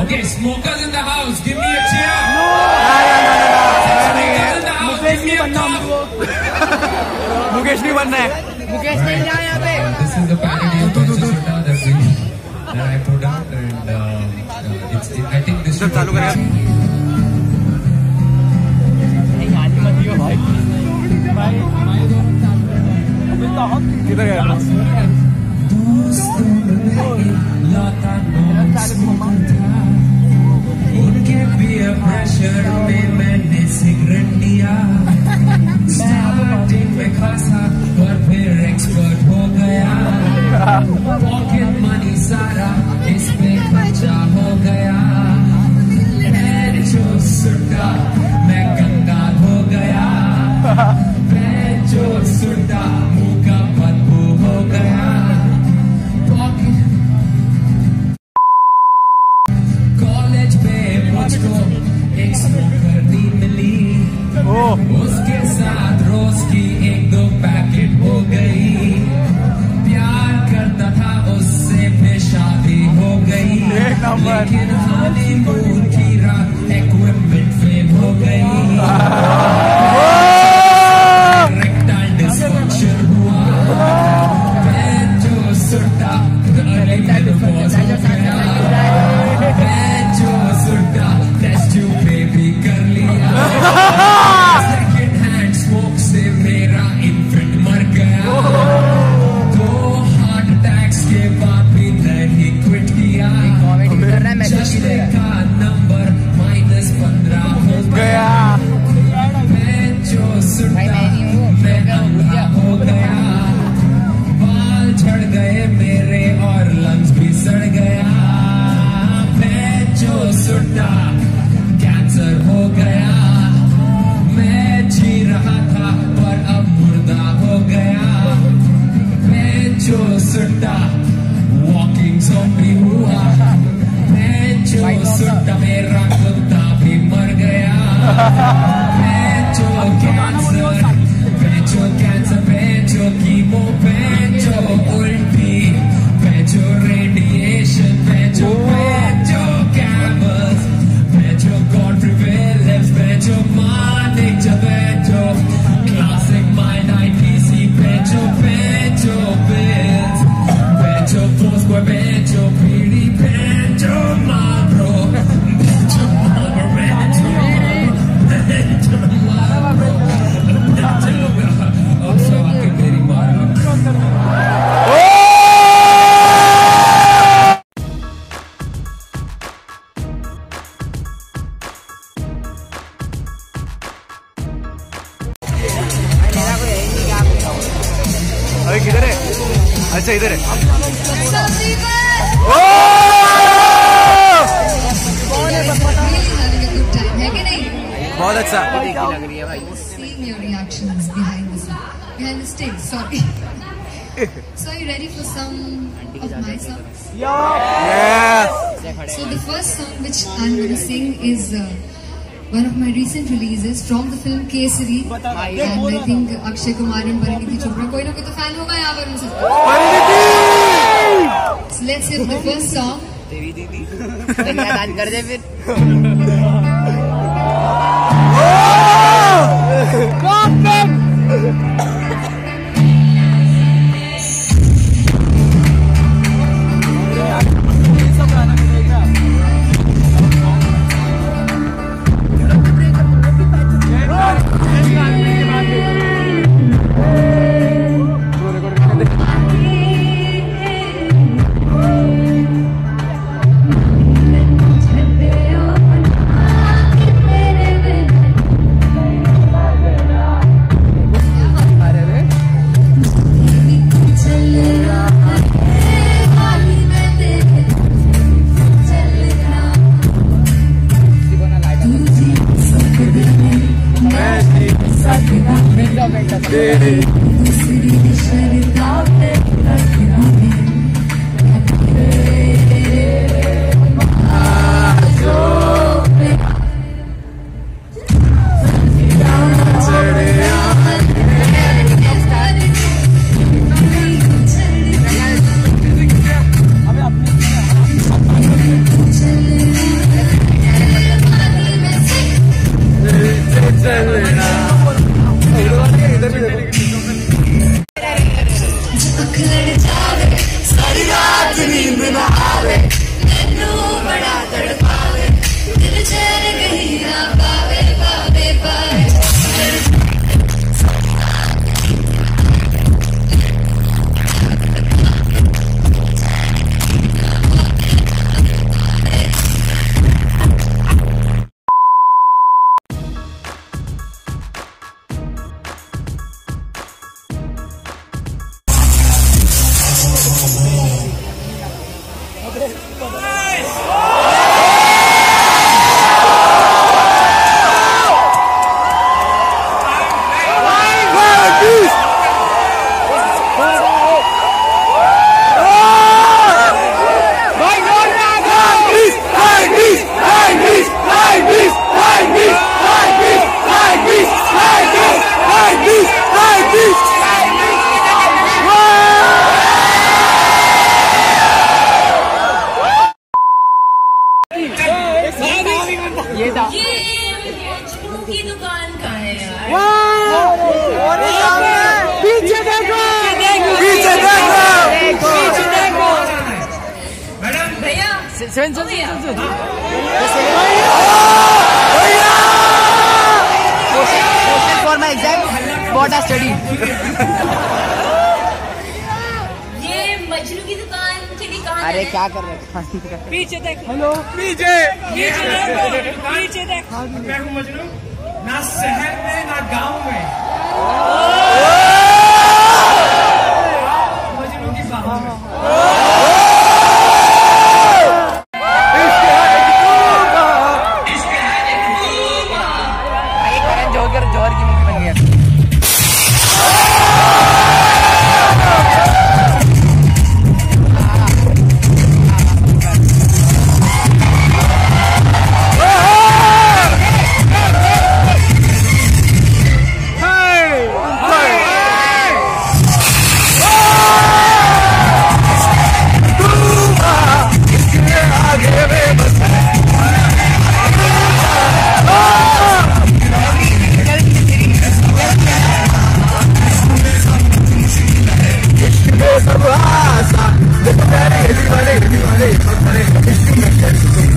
Okay, smokers in the house, give me a cheer. Mukesh नहीं बनना हमको। मुकेश नहीं बनना है। मुकेश नहीं जाए यहाँ पे। This is the parody of Manchester that I put out, and I think this should चालू करेगा। किधर गया? उनके peer pressure में मैंने सिगरेट लिया, स्टार्टिंग में खासा और फिर एक्सपर्ट हो गया, पॉकेट मनी सारा इस पे खर्चा हो गया, मैं जो सुटा मैं गंगा हो गया, मैं जो सुटा मुंह का बदबू हो गया, कॉलेज में मुझको एक स्मोकरनी मिली, उसके साथ रोज की 1-2 पैकेट हो गई, प्यार करता था उससे फिर शादी हो गई, लेकिन हनीमून की रात इक्विपमेंट फेल हो गई, रेक्टाइल डिस्फंक्शन हुआ, मैं जो सुटा डिवोर्स हो गया, मैं जो सुटा टेस्ट ट्यूब बेबी कर लिया, सेकंड हैंड स्मोक से मेरा इन्फेंट मर गया, 2 हार्ट अटैक्स के बाद भी नहीं क्विट किया, चश्मे का नंबर -15 हो गया, मैं जो सुटा मैं अंधा हो गया, बाल झड़ गए मेरे और लंग्स भी सड़ गया, मैं जो सुटा कैंसर हो गया, मैं जी रहा था पर अब मुर्दा हो गया, मैं जो सुटा वॉकिंग ज़ॉम्बी हुआ, मैं जो सुटा मेरा कुत्ता भी मर गया, मैं जो कैंसर मैं जो कीमो मैं जो उल्टी मैं जो रेडिएशन मैं जो कैमर्स मैं जो गॉड प्रिवेलेंस मैं जो मानिक जब मैं जो क्लासिक माइंड आईटीसी मैं जो बिल्स मैं जो पोस्ट को मैं जो पीढ़ी मैं जो माब्रो मैं जो माब्रो मैं जो अब सब आके मेरी मारो। अरे किधर है? अच्छा इधर है। बहुत अच्छा। Seeing your reactions behind the stage. Sorry. So are you ready for some of my songs? Yes. So the first song which I'm going to sing is one of my recent releases from the film Kesari, and I think Akshay Kumar and Pariniti Chopra. कोई ना कोई तो fan होगा यहाँ पर मुझसे। So let's hear the first song. तेरी दीदी कन्यादान कर दे फिर। लड़ जावे सारी रात नींद न आवे मैनू बड़ा तड़पावे दिल चैन कहीं ना पावे पावे पावे की दुकान कहाँ है यार? पीछे देखो, पीछे देखो, पीछे देखो। मैडम भैया for my exam what I study. ये मजनू की दुकान के लिए कहाँ? अरे क्या कर रहे हैं? पीछे देख, हेलो पीछे, पीछे देखो, पीछे देख। मैं हूँ मजनू, ना शहर में ना गांव में, मजनू की बाहों में। जौहर की मूवी बन गया। सब आसा